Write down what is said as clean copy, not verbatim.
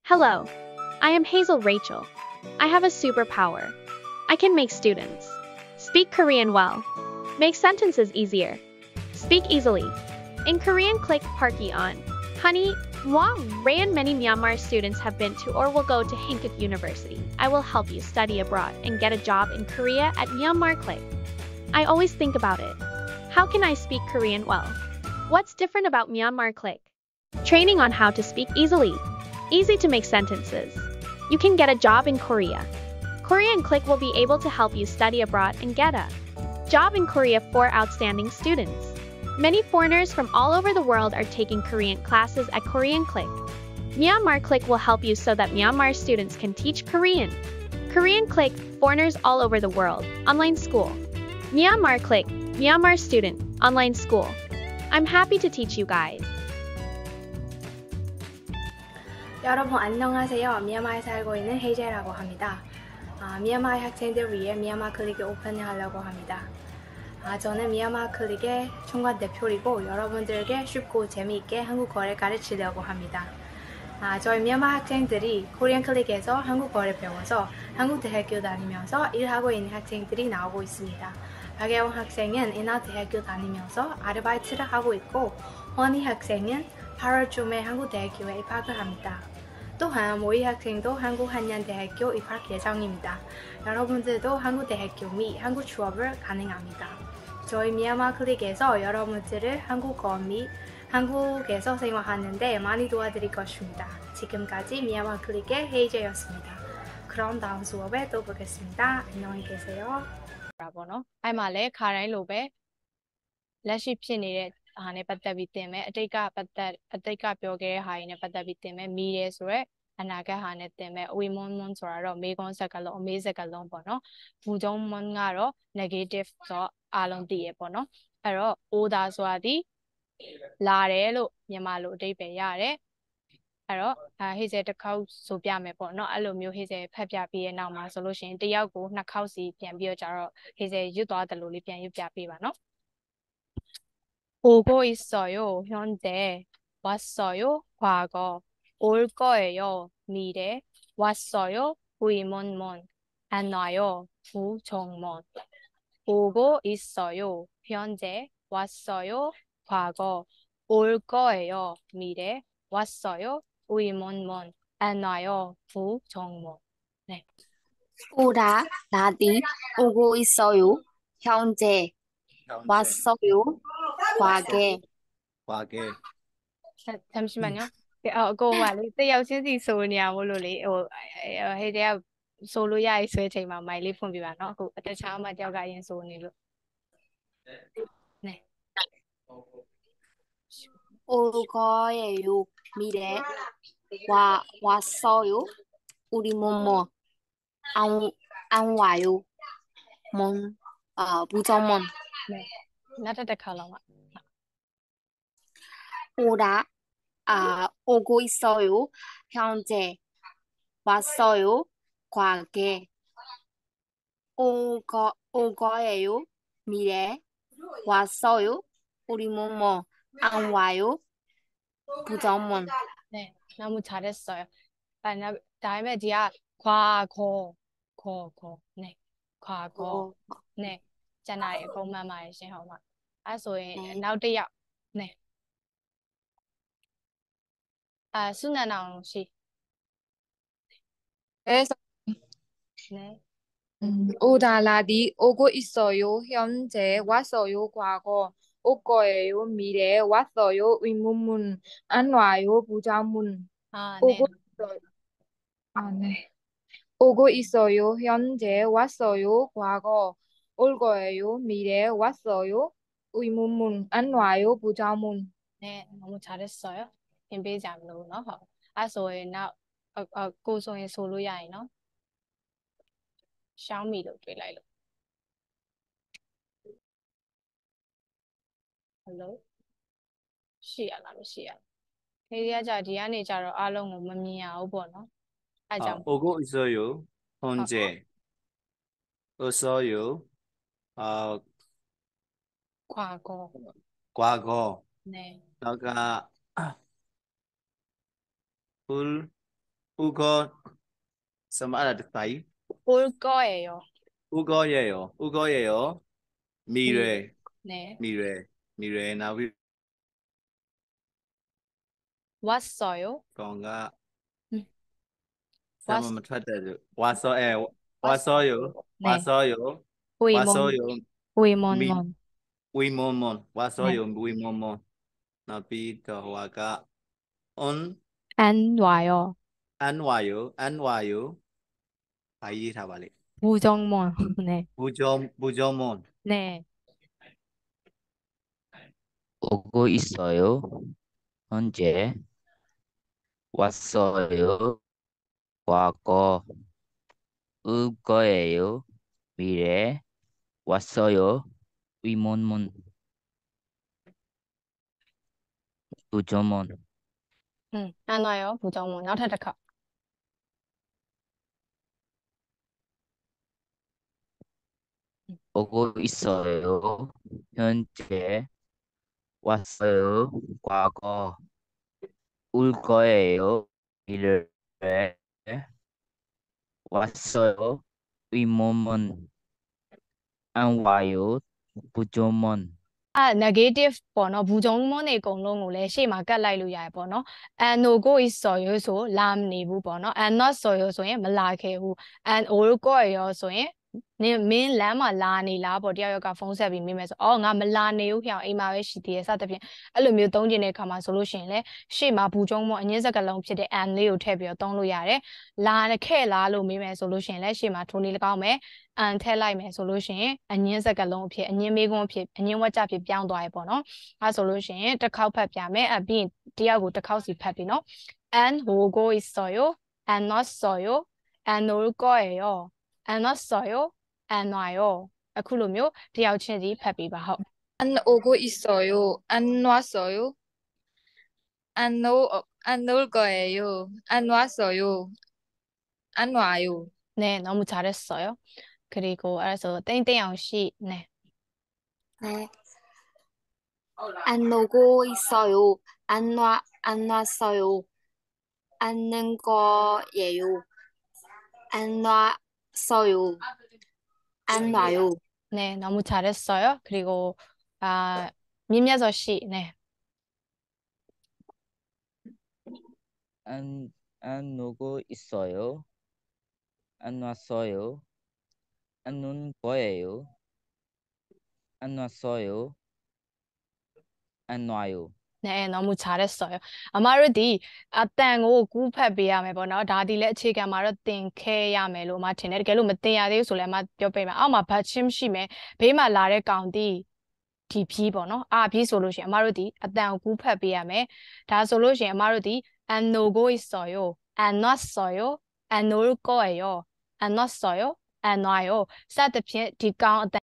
Hello, I am Hazel Rachel. I have a superpower. I can make students speak Korean well, make sentences easier, speak easily. In Korean, click Parky on. Honey, Ran many Myanmar students have been to or will go to Hankuk University. I will help you study abroad and get a job in Korea at Myanmar Click. I always think about it. How can I speak Korean well? What's different about Myanmar Click? Training on how to speak easily. Easy to make sentences. You can get a job in Korea. Korean Click will be able to help you study abroad and get a job in Korea for outstanding students. Many foreigners from all over the world are taking Korean classes at Korean Click. Myanmar Click will help you so that Myanmar students can teach Korean. Korean Click, foreigners all over the world, online school. Myanmar Click, Myanmar student, online school. I'm happy to teach you guys. 여러분 안녕하세요. 미얀마에 살고 있는 헤이제라고 합니다. 미얀마 학생들 위해 미얀마 클릭을 오픈하려고 합니다. 저는 미얀마 클릭의 총괄 대표이고 여러분들에게 쉽고 재미있게 한국어를 가르치려고 합니다. 저희 미얀마 학생들이 코리안 클릭에서 한국어를 배워서 한국 대학교 다니면서 일하고 있는 학생들이 나오고 있습니다. 박예원 학생은 인하대학교 다니면서 아르바이트를 하고 있고 허니 학생은 8월쯤에 한국 대학교에 입학을 합니다. 또한 모이 학생도 한국한양대학교 입학 예정입니다. 여러분들도 한국대학교 및 한국 취업을 가능합니다. 저희 미얀마 클릭에서 여러분들을 한국어 및 한국에서 생활하는데 많이 도와드릴 것입니다. 지금까지 미얀마 클릭의 헤이제였습니다. 그럼 다음 수업에 또 보겠습니다. 안녕히 계세요. အဲ့မှာလဲခါတိုင်းလိုပဲလက်ရှိဖြစ်နေတဲ့ဟာနဲ့ပတ်သက်ပြီးသင်မယ်အတိတ်ကပြောခဲ့တဲ့ဟာတွေနဲ့ပတ်သက်ပြီးသင်မယ်မိတယ်ဆိုတော့အနာဂတ်ဟာနဲ့သင်မယ်အဝေမွန်းမွန်းဆိုတာတော့မေကွန်းစကားလုံးအမေးစကားလုံးပေါ့နော်ဘူဂျုံမွန်းကတော့ negative ဆိုတော့အားလုံးသိရပေါ့နော်အဲ့တော့ order ဆိုတာဒီလာတယ်လို့မြန်မာလိုအဓိပ္ပာယ်ရတယ်အဲ့တော့ဟေ့စေတစ်ခေါက်ဆိုပြမယ်ပေါ့နော်အဲ့လိုမျိုးဟေ့စေဖတ်ပြပြီးရဲ့နောက်မှာဆိုလို့ရှိရင်တယောက်ကိုနှစ်ခေါက်စီပြန်ပြီးတော့ကြတော့ဟေ့စေရွတ်သွားတယ်လို့လေးပြန်ရွတ်ပြပေးပါနော်오고 있어요 현재 왔어요 과거 올 거예요 미래 왔어요 부이문문 안 와요 부정문 오고 있어요 현재 왔어요 과거 올 거예요 미래 왔어요 부이문문 안 와요 부정문 네. 오라 나디 오고 있어요. 현재 왔어요. 과거 잠시만요. 그거 말이 때 역시 소리야 뭘로리 해야 소로야 있어야ချိန်မှာ မိုင်လေးဖွင့်ပြပါနော်အခုတခြားမှာကြောက်ကရင်ဆိုနေလို့네 올 거예요. 미래 왔어요. 우리 뭐뭐 안 와요. 부정문 네 나타다 칼라마 오라 오고 있어요. 현재 왔어요. 과거 올 거예요. 미래 왔어요. 우리 뭐뭐 안 와요. 부정문 네 너무 잘했어요. 다음에 뒤야 과거 네 과거 네 있잖아요. 공만 말이신 하마. 소인 나우디야 네. 순나나옹 씨. 그래서 네. 오다라디 오고 있어요. 현재 왔어요. 과거 올 거예요. 미래 왔어요. 의문문 안 와요. 부자문 네. 오고 있어요. 네. 오고 있어요. 현재 왔어요. 과거 올 거예요. 미래 왔어요. 의문문 안 와요. 부자문 네, 너무 잘했어요. 빈베이지 안 넣어. 소인 나 고소인 솔로야이 너. 샤오미로 တွေ့လိုက်လို့ Hello ရှိရလားမရှိရခေဒီကကြဒီကနေကြတော့အားလုံးကိုမမြင်ရဘူးပေါ့နော်အဲကြောင့် 오고 있어요. 현재 왔어요. 과거 네. 나가 올 乌哥什么的台？ 올 거예요. 乌哥也有，乌哥也有，米 미, 瑞 네. 米瑞米瑞那边 왔어요. 讲个 음, 什 왔, 么出的？瓦索瓦索有 왔어요. 瓦 네. 索有瓦索 우이몬, 有 米 우이몬몬. 维蒙蒙瓦索 네. 有维蒙蒙，那边的话个 on 안 와요. 安瓦有，还有他吧嘞， 부정몬. 네. 不叫蒙， 네. 오고 있어요. 현재 왔어요. 과거 올 거예요. 미래 왔어요. 의문문 부조문 안 와요. 부정몬. 어떻게 오고 있어요. 현재 왔어요. 과거 올 거예요. 미래 왔어요. 의문문 안 와요. 부조문 negative ပေါ့နော်ဘူဂျုံမွန်းနေအကုန်လုံးကိုလည်းရှေ့မှာကတ်လိုက်လို့ရတယ်ပေါ့နော် and no go is ဆိုရဆိုလာမနေဘူးပေါ့နော် and not ဆိုရဆိုရင်မလာခဲ့ဘူး and or ကိုရောဆိုရင်နင်မင်းလမ်းမှာလာနေလားပေါ့တယောက်ယောက်ကဖုန်းဆက်ပြီးမေးမယ်ဆိုအော်ငါမလာနေဘူးဖျောင်းအိမ်မှာပဲရှိသေးတယ်စသဖြင့်အဲ့လိုမျိုးသုံးကျင်တဲ့အခါမှာဆိုလို့ရှိရင်လည်းရှေ့မှာဘူဂျုံမွန်းအငင်းစကားလုံးဖြစ်တဲ့ and လေးကိုထည့်ပြီးတော့သုံးလို့ရတယ်လာခဲ့လားလို့မေးမယ်ဆိုလို့ရှိရင်လည်းရှေ့မှာထိုးနေ၎င်းမယ်အန်ထည့်လိုက်မယ်ဆိုလို့ရှိရင်အငင်းစကားလုံးအဖြစ်အငင်းမေးခွန်းအဖြစ်အငင်းဝါကျဖြစ်ပြောင်းသွားရပေါ့နော်အဲဆိုလို့ရှိရင်တစ်ခေါက်ဖတ်ပြမယ်အပြီးတယောက်ကိုတစ်ခေါက်စီဖတ်ပြီနော် and 오고 있어요 and 왔어요 and 올 거예요 and 왔어요 and 와요 အခုလိုမျိုးတယောက်ချင်းစီဖတ်ပြီးပါဟုတ် 안 오고 있어요. 안 왔어요. 안 올 거예요. 안 왔어요. 안 와요. 네 너무 잘했어요 그리고 알아서 땡땡 양씨 네 네. 안 오고 있어요. 안 왔어요. 안는 거예요. 안 왔어요. 안 와요. 네, 너무 잘했어요. 그리고 민여서 씨, 네, 안 오고 있어요. 안 왔어요. 안 온 거예요. 안 왔어요. 안 와요. 네, 너무 잘했어요. 아마르디 아땅고 구패비야메 보나 다디레အခြေခံ မှာတော့ သင်ခဲ့ရမယ်လို့အမထင်တယ်တကယ်လို့မသင်ရသေးဘူးဆိုလည်းအမပြောပေးမယ်အောက်မှာဘတ်ချင်းရှိမယ်ဘေးမှာလာတဲ့ကောင်တီဒီဖြီးပေါ့နော်အာဖြီးဆိုလို့ရှိရင်အမတို့ဒီအတန်ကိုကူးဖတ်ပေးရမယ်ဒါဆိုလို့ရှိရင်အမတို့ဒီ and no go is soyo and not soyo and no go ရော and not soyo and no ရောစသဖြင့်ဒီကောင်အတ